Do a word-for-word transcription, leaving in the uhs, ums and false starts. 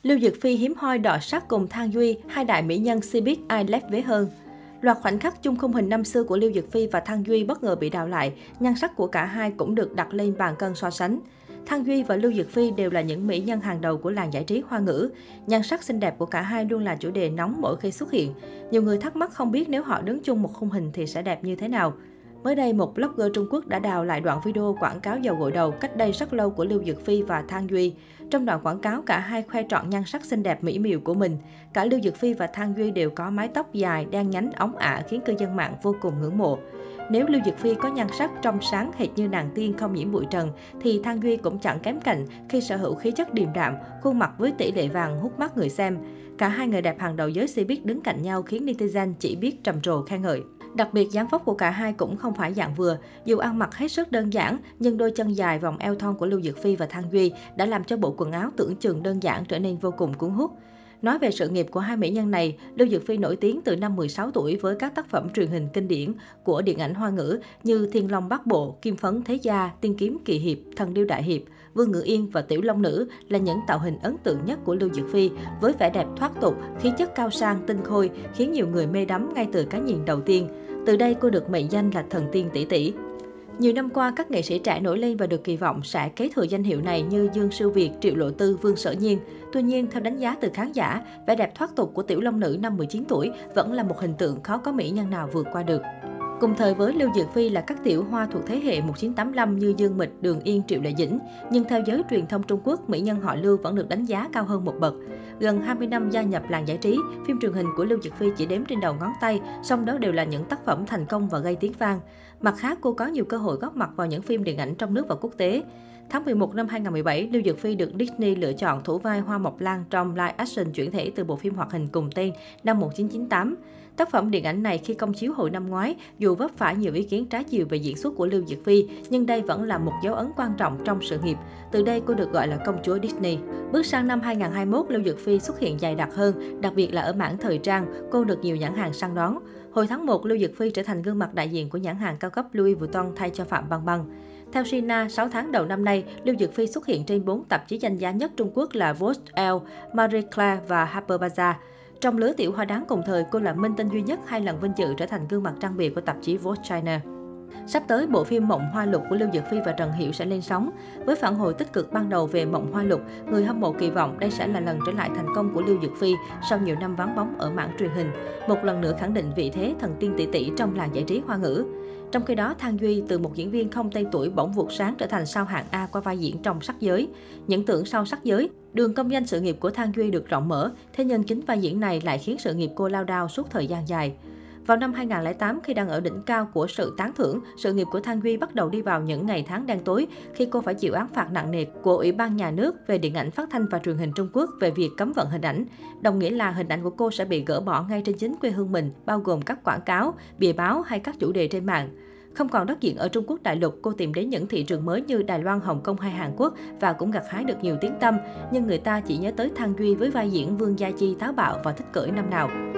Lưu Dực Phi hiếm hoi đọ sắc cùng Thang Duy, hai đại mỹ nhân si biết ai lép vế hơn. Loạt khoảnh khắc chung khung hình năm xưa của Lưu Dực Phi và Thang Duy bất ngờ bị đào lại, nhan sắc của cả hai cũng được đặt lên bàn cân so sánh. Thang Duy và Lưu Dực Phi đều là những mỹ nhân hàng đầu của làng giải trí Hoa ngữ. Nhan sắc xinh đẹp của cả hai luôn là chủ đề nóng mỗi khi xuất hiện. Nhiều người thắc mắc không biết nếu họ đứng chung một khung hình thì sẽ đẹp như thế nào. Mới đây, một blogger Trung Quốc đã đào lại đoạn video quảng cáo dầu gội đầu cách đây rất lâu của Lưu Dực Phi và Thang Duy. Trong đoạn quảng cáo, cả hai khoe trọn nhan sắc xinh đẹp mỹ miều của mình. Cả Lưu Dực Phi và Thang Duy đều có mái tóc dài, đen nhánh, óng ả khiến cư dân mạng vô cùng ngưỡng mộ. Nếu Lưu Dực Phi có nhan sắc trong sáng hệt như nàng tiên không nhiễm bụi trần, thì Thang Duy cũng chẳng kém cạnh khi sở hữu khí chất điềm đạm, khuôn mặt với tỷ lệ vàng hút mắt người xem. Cả hai người đẹp hàng đầu giới showbiz đứng cạnh nhau khiến netizen chỉ biết trầm trồ khen ngợi. Đặc biệt, dáng vóc của cả hai cũng không phải dạng vừa. Dù ăn mặc hết sức đơn giản, nhưng đôi chân dài vòng eo thon của Lưu Dực Phi và Thang Duy đã làm cho bộ quần áo tưởng chừng đơn giản trở nên vô cùng cuốn hút. Nói về sự nghiệp của hai mỹ nhân này, Lưu Dực Phi nổi tiếng từ năm mười sáu tuổi với các tác phẩm truyền hình kinh điển của điện ảnh Hoa ngữ như Thiên Long Bát Bộ, Kim Phấn Thế Gia, Tiên Kiếm Kỳ Hiệp, Thần Điêu Đại Hiệp, Vương Ngữ Yên và Tiểu Long Nữ là những tạo hình ấn tượng nhất của Lưu Dực Phi với vẻ đẹp thoát tục, khí chất cao sang, tinh khôi khiến nhiều người mê đắm ngay từ cái nhìn đầu tiên. Từ đây cô được mệnh danh là thần tiên tỷ tỷ. Nhiều năm qua, các nghệ sĩ trẻ nổi lên và được kỳ vọng sẽ kế thừa danh hiệu này như Dương Sư Việt, Triệu Lộ Tư, Vương Sở Nhiên. Tuy nhiên, theo đánh giá từ khán giả, vẻ đẹp thoát tục của Tiểu Long Nữ năm mười chín tuổi vẫn là một hình tượng khó có mỹ nhân nào vượt qua được. Cùng thời với Lưu Dực Phi là các tiểu hoa thuộc thế hệ một chín tám lăm như Dương Mịch, Đường Yên, Triệu Lệ Dĩnh. Nhưng theo giới truyền thông Trung Quốc, mỹ nhân họ Lưu vẫn được đánh giá cao hơn một bậc. Gần hai mươi năm gia nhập làng giải trí, phim truyền hình của Lưu Dực Phi chỉ đếm trên đầu ngón tay, song đó đều là những tác phẩm thành công và gây tiếng vang. Mặt khác, cô có nhiều cơ hội góp mặt vào những phim điện ảnh trong nước và quốc tế. Tháng mười một năm hai nghìn không trăm mười bảy, Lưu Dực Phi được Disney lựa chọn thủ vai Hoa Mộc Lan trong live action chuyển thể từ bộ phim hoạt hình cùng tên năm một nghìn chín trăm chín mươi tám. Tác phẩm điện ảnh này khi công chiếu hồi năm ngoái, dù vấp phải nhiều ý kiến trái chiều về diễn xuất của Lưu Dực Phi, nhưng đây vẫn là một dấu ấn quan trọng trong sự nghiệp. Từ đây cô được gọi là công chúa Disney. Bước sang năm hai nghìn không trăm hai mươi mốt, Lưu Dực Phi xuất hiện dày đặc hơn, đặc biệt là ở mảng thời trang, cô được nhiều nhãn hàng săn đón. Hồi tháng một, Lưu Dực Phi trở thành gương mặt đại diện của nhãn hàng cao cấp Louis Vuitton thay cho Phạm Băng Băng. Theo Sina, sáu tháng đầu năm nay, Lưu Dực Phi xuất hiện trên bốn tạp chí danh giá nhất Trung Quốc là Vogue, Elle, Marie Claire và Harper's Bazaar. Trong lứa tiểu hoa đáng cùng thời, cô là minh tinh duy nhất hai lần vinh dự trở thành gương mặt trang bìa của tạp chí Vogue China. Sắp tới, bộ phim Mộng Hoa Lục của Lưu Dực Phi và Trần Hiểu sẽ lên sóng. Với phản hồi tích cực ban đầu về Mộng Hoa Lục, người hâm mộ kỳ vọng đây sẽ là lần trở lại thành công của Lưu Dực Phi sau nhiều năm vắng bóng ở mảng truyền hình, một lần nữa khẳng định vị thế thần tiên tỷ tỷ trong làng giải trí Hoa ngữ. Trong khi đó, Thang Duy từ một diễn viên không tên tuổi bỗng vụt sáng trở thành sao hạng A qua vai diễn trong Sắc Giới. Những tưởng sau Sắc Giới, đường công danh sự nghiệp của Thang Duy được rộng mở, thế nhưng chính vai diễn này lại khiến sự nghiệp cô lao đao suốt thời gian dài. Vào năm hai nghìn không trăm lẻ tám, khi đang ở đỉnh cao của sự tán thưởng, sự nghiệp của Thang Duy bắt đầu đi vào những ngày tháng đen tối khi cô phải chịu án phạt nặng nề của Ủy ban Nhà nước về điện ảnh phát thanh và truyền hình Trung Quốc về việc cấm vận hình ảnh. Đồng nghĩa là hình ảnh của cô sẽ bị gỡ bỏ ngay trên chính quê hương mình, bao gồm các quảng cáo, bìa báo hay các chủ đề trên mạng. Không còn đất diện ở Trung Quốc đại lục, cô tìm đến những thị trường mới như Đài Loan, Hồng Kông hay Hàn Quốc và cũng gặt hái được nhiều tiếng tăm. Nhưng người ta chỉ nhớ tới Thang Duy với vai diễn Vương Gia Chi táo bạo và thích cởi năm nào.